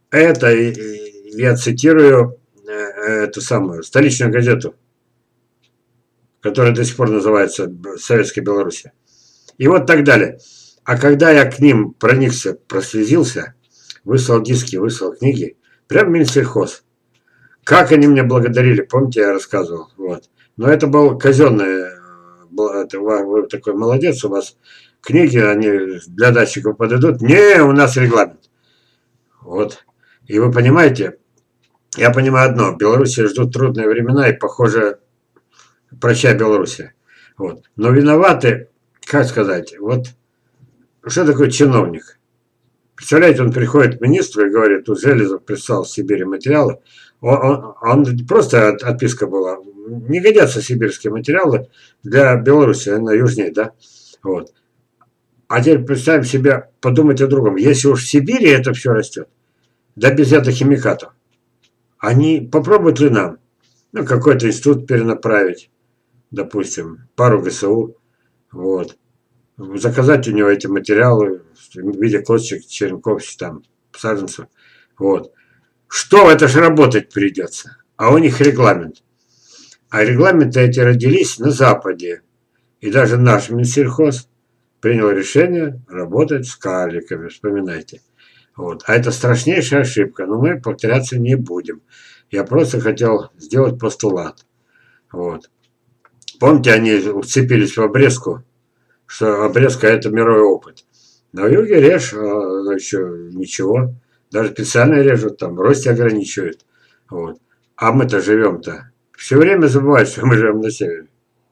Это я цитирую эту самую столичную газету, которая до сих пор называется «Советская Беларусь». И вот так далее. А когда я к ним проникся, прослезился, выслал диски, выслал книги, прям Минсельхоз. Как они меня благодарили, помните, я рассказывал. Вот. Но это был казенный, вы такой молодец, у вас книги, они для датчиков подойдут. Не, у нас регламент. Вот. И вы понимаете, я понимаю одно, в Беларуси ждут трудные времена, и, похоже, прощай, Беларуси. Вот. Но виноваты, как сказать, вот что такое чиновник? Представляете, он приходит к министру и говорит, тут Железов прислал в Сибири материалы. Он просто отписка была. Не годятся сибирские материалы для Беларуси, она южнее, да? Вот. А теперь представим себе, подумать о другом. Если уж в Сибири это все растет, да без этого химикатов, они попробуют ли нам, ну, какой-то институт перенаправить, допустим, пару ГСУ, вот, заказать у него эти материалы в виде клочек, черенков, там, саженцев, вот. Что, это же работать придется, а у них регламент. А регламенты эти родились на Западе. И даже наш Минсельхоз принял решение работать с карликами, вспоминайте. Вот. А это страшнейшая ошибка, но мы повторяться не будем. Я просто хотел сделать постулат. Вот. Помните, они вцепились в обрезку, что обрезка – это мировой опыт. На юге режь, а еще ничего. Даже специально режут, там, в росте ограничивают. Вот. А мы-то живем-то. Все время забывают, что мы живем на севере.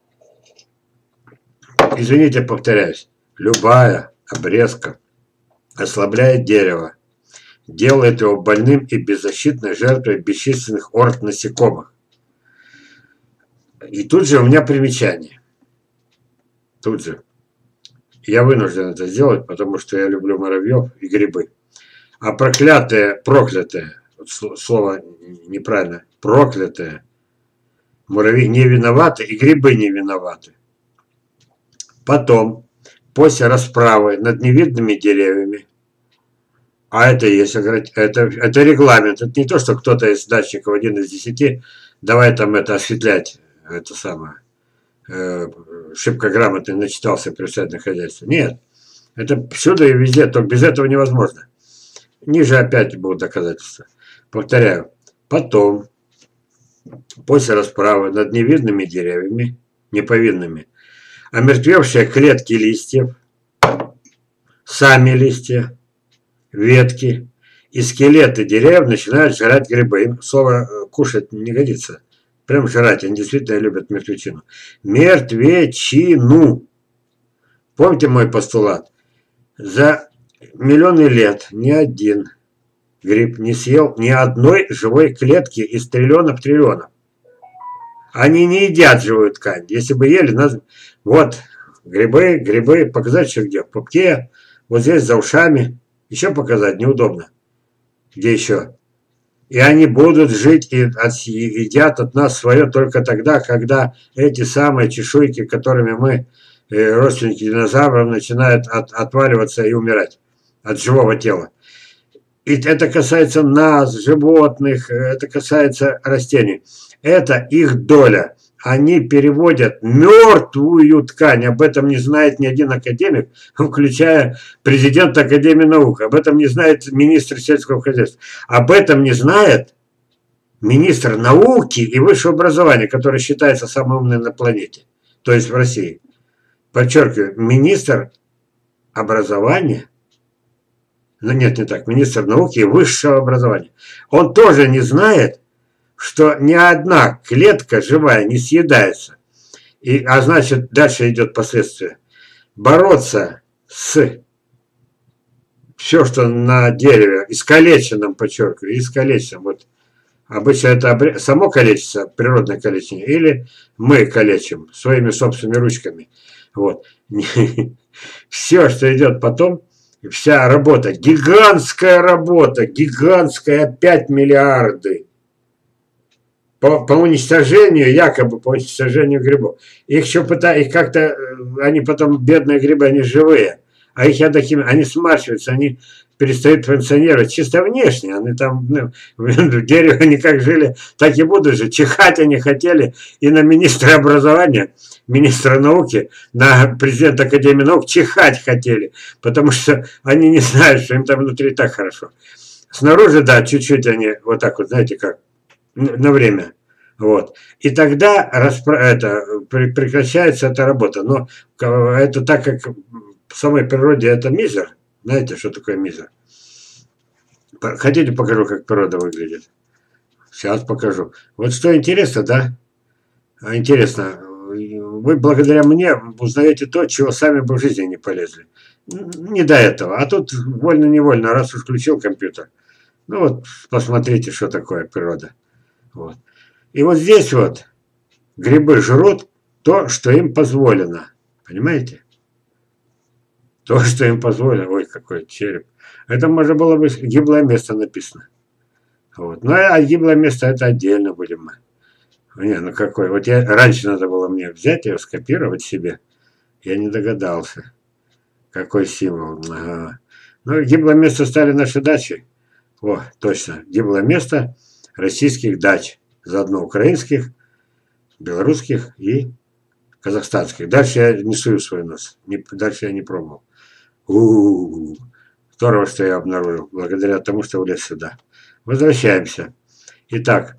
Извините, повторяюсь. Любая обрезка ослабляет дерево, делает его больным и беззащитной жертвой бесчисленных орд насекомых. И тут же у меня примечание. Тут же. Я вынужден это сделать, потому что я люблю муравьев и грибы. А проклятые, слово неправильно, проклятые, муравьи не виноваты и грибы не виноваты. Потом, после расправы над невидными деревьями, а это и есть, это регламент, это не то, что кто-то из датчиков, 1 из 10, давай там это осветлять, это самое, шибко грамотный, начитался приусадебное хозяйство. Нет, это всюду и везде, только без этого невозможно. Ниже опять будут доказательства. Повторяю, потом, после расправы над невидными деревьями, неповинными, омертвевшие клетки листьев, сами листья, ветки и скелеты деревьев начинают жрать грибы. Им слово «кушать» не годится. Прям жрать, они действительно любят мертвечину. Мертвечину. Помните мой постулат? За миллионы лет ни один гриб не съел ни одной живой клетки из триллионов. Они не едят живую ткань. Если бы ели, нас... Вот, грибы, показать еще где? В пупке, вот здесь за ушами. Еще показать неудобно. Где еще? И они будут жить и едят от нас свое только тогда, когда эти самые чешуйки, которыми мы, родственники динозавров, начинают отваливаться и умирать от живого тела. И это касается нас, животных, это касается растений. Это их доля. Они переводят мертвую ткань. Об этом не знает ни один академик, включая президента Академии наук. Об этом не знает министр сельского хозяйства. Об этом не знает министр науки и высшего образования, который считается самым умным на планете. То есть в России. Подчеркиваю, министр образования, ну нет, не так, министр науки и высшего образования. Он тоже не знает, что ни одна клетка живая не съедается. А значит, дальше идет последствие. Бороться с все, что на дереве, искалеченным, подчеркиваю, искалеченным. Вот обычно это само калечится, природное калечение, или мы калечим своими собственными ручками. Вот. Все, что идет потом, вся работа, гигантская, опять миллиарды. По уничтожению, якобы по уничтожению грибов. Их еще пытаются, их как-то, они потом, бедные грибы, они живые. а их ядохимия, они смарщиваются, они перестают функционировать чисто внешне. Они там в дереве они как жили, так и будут же. Чихать они хотели и на министра образования, министра науки, на президента Академии наук чихать хотели, потому что они не знают, что им там внутри так хорошо. Снаружи, да, чуть-чуть они вот так вот, знаете как, на время. Вот. И тогда прекращается эта работа. Но это так как в самой природе это мизер. Знаете, что такое мизер? Хотите, покажу, как природа выглядит? Сейчас покажу. Вот что интересно, да? Интересно. Вы благодаря мне узнаете то, чего сами бы в жизни не полезли. Не до этого. А тут вольно-невольно, раз уж включил компьютер. Ну вот, посмотрите, что такое природа. Вот. И вот здесь вот грибы жрут то, что им позволено. Понимаете? То, что им позволено. Ой, какой череп. Это можно было бы гиблое место написано. Вот. Ну, а гиблое место это отдельно будем мы. Не, ну какой. Вот раньше надо было мне взять его, скопировать себе. Я не догадался. Какой символ. Ага. Ну, гиблое место стали наши дачи. О, точно. Гиблое место российских дач. Заодно украинских, белорусских и казахстанских. Дальше я не сую свой нос. Дальше я не пробовал. Здорово, что я обнаружил. Благодаря тому, что влез сюда. Возвращаемся. Итак.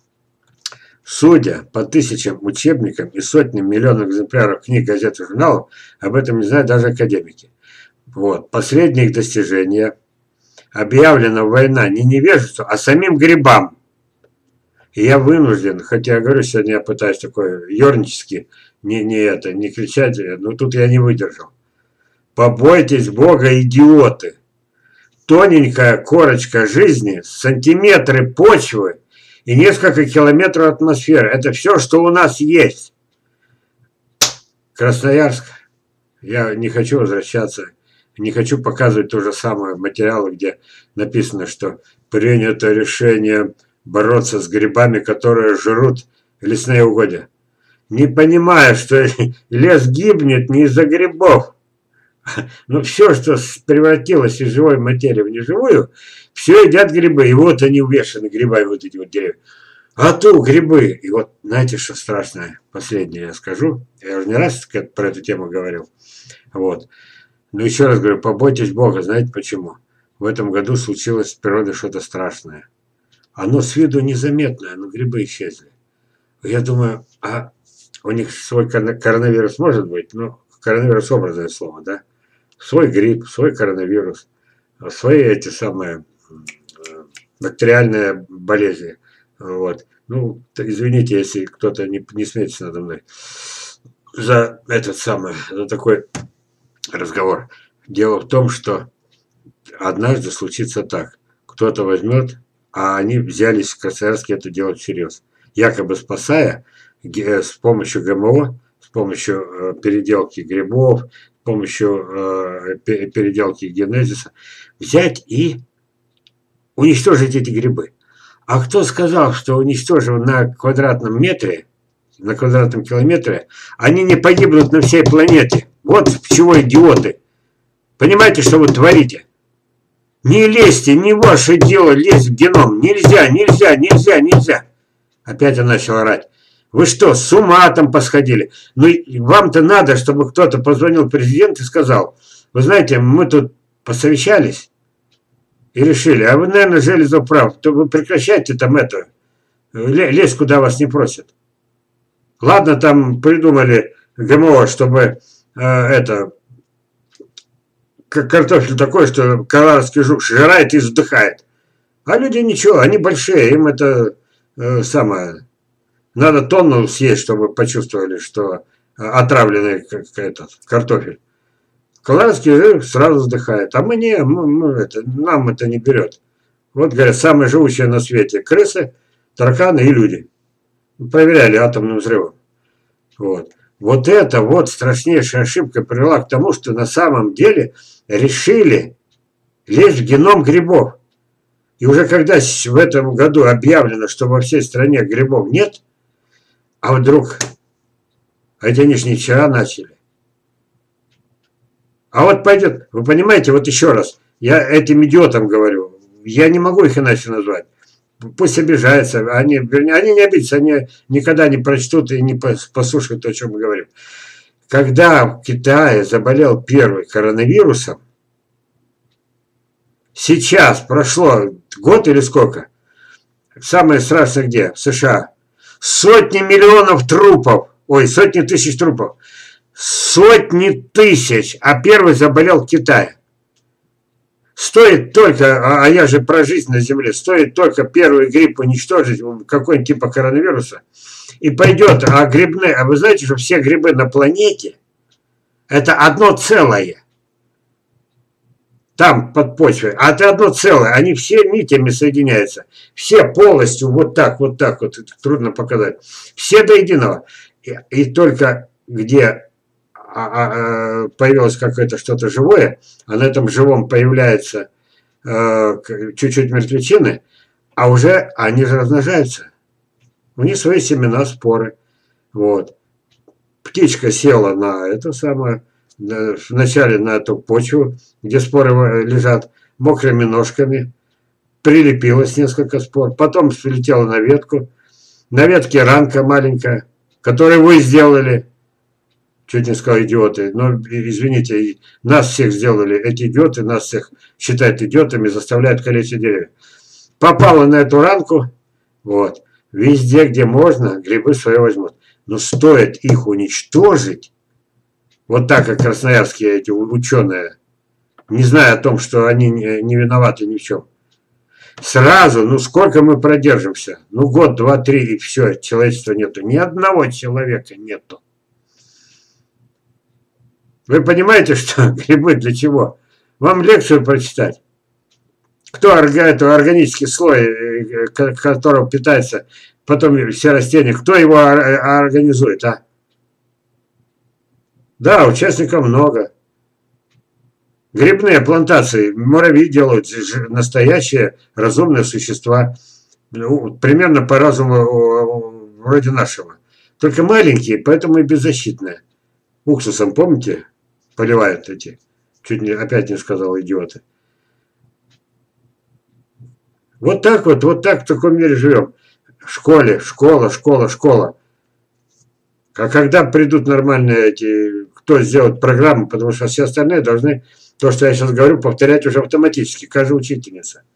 Судя по тысячам учебникам и сотням миллионов экземпляров книг, газет и журналов, об этом не знают даже академики. Вот. Последние их достижения. Объявлена война не невежеству, а самим грибам. И я вынужден, хотя я говорю, сегодня я пытаюсь такое ернически, не кричать, но тут я не выдержал. Побойтесь Бога, идиоты. Тоненькая корочка жизни, сантиметры почвы и несколько километров атмосферы. Это все, что у нас есть. Красноярск. Я не хочу возвращаться, не хочу показывать то же самое материалы, где написано, что принято решение бороться с грибами, которые жрут лесные угодья. Не понимая, что лес гибнет не из-за грибов. Но все, что превратилось из живой материи в неживую, все едят грибы. И вот они увешаны грибами, вот эти вот деревья. А то грибы. И вот знаете, что страшное? Последнее я скажу. Я уже не раз про эту тему говорил. Вот. Но еще раз говорю, побойтесь Бога. Знаете почему? В этом году случилось в природе что-то страшное. Оно с виду незаметное, но грибы исчезли. Я думаю, а у них свой коронавирус может быть? Ну, коронавирус образное слово, да? Свой грипп, свой коронавирус, свои эти самые бактериальные болезни. Вот. Ну, извините, если кто-то не смеется надо мной за за такой разговор. Дело в том, что однажды случится так. Кто-то возьмет, а они взялись в Красноярске это делать всерьез. Якобы спасая с помощью ГМО, с помощью переделки грибов, с помощью переделки генезиса, взять и уничтожить эти грибы. А кто сказал, что уничтожив на квадратном метре, на квадратном километре, они не погибнут на всей планете? Вот чего идиоты. Понимаете, что вы творите? Не лезьте, не ваше дело лезть в геном. Нельзя, нельзя, нельзя, нельзя. Опять он начал орать. Вы что, с ума там посходили? Ну, вам-то надо, чтобы кто-то позвонил президенту и сказал, вы знаете, мы тут посовещались и решили, а вы, наверное, Железов прав, то вы прекращайте там это, лезть, куда вас не просят. Ладно, там придумали ГМО, чтобы картофель такой, что каларский жук жрает и вздыхает. А люди ничего, они большие, им это самое... Надо тонну съесть, чтобы почувствовали, что отравленный картофель. Каларский жир сразу вздыхает. А мы не, нам это не берет. Вот, говорят, самые живучие на свете крысы, тараканы и люди. Проверяли атомным взрывом. Вот. Вот это вот страшнейшая ошибка привела к тому, что на самом деле решили лезть в геном грибов. И уже когда в этом году объявлено, что во всей стране грибов нет, а вдруг, это они же не вчера начали, А вот пойдет, вы понимаете, вот еще раз, я этим идиотам говорю, я не могу их иначе назвать. Пусть обижаются, они, вернее, они не обидятся, они никогда не прочтут и не послушают то, о чем мы говорим. Когда в Китае заболел первый коронавирусом, сейчас прошло год или сколько, самое страшное где? В США. Сотни миллионов трупов, ой, сотни тысяч трупов. Сотни тысяч, а первый заболел в Китае. Стоит только, а я же про жизнь на Земле, стоит только первый грипп уничтожить, какой-нибудь типа коронавируса, и пойдет, а грибные, а вы знаете, что все грибы на планете это одно целое. Там под почвой, а это одно целое, они все нитями соединяются, все полностью вот так, трудно показать, все до единого, и только где появилось какое-то что-то живое, а на этом живом появляется чуть-чуть мертвечины, а уже они же размножаются. У них свои семена, споры. Вот. Птичка села на это самое, вначале на эту почву, где споры лежат, мокрыми ножками, прилепилось несколько спор, потом слетела на ветку, на ветке ранка маленькая, которую вы сделали. Чуть не сказал идиоты, но извините, нас всех сделали, эти идиоты нас всех считают идиотами, заставляют калечить деревья. Попало на эту ранку, вот, везде, где можно, грибы свои возьмут. Но стоит их уничтожить, вот так, как красноярские эти ученые, не зная о том, что они не виноваты ни в чем. Сразу, ну сколько мы продержимся? Ну год, два, три, и все, человечества нету. Ни одного человека нету. Вы понимаете, что грибы для чего? Вам лекцию прочитать. Кто органический слой, которого питается потом все растения, кто его организует, а? Да, участников много. Грибные плантации, муравьи делают, настоящие разумные существа. Примерно по разуму вроде нашего. Только маленькие, поэтому и беззащитные. Уксусом, помните? Поливают эти. Чуть не, опять не сказал, идиоты. Вот так в таком мире живем. В школе, школа. А когда придут нормальные эти, кто сделает программу, потому что все остальные должны, то, что я сейчас говорю, повторять уже автоматически, каждая учительница.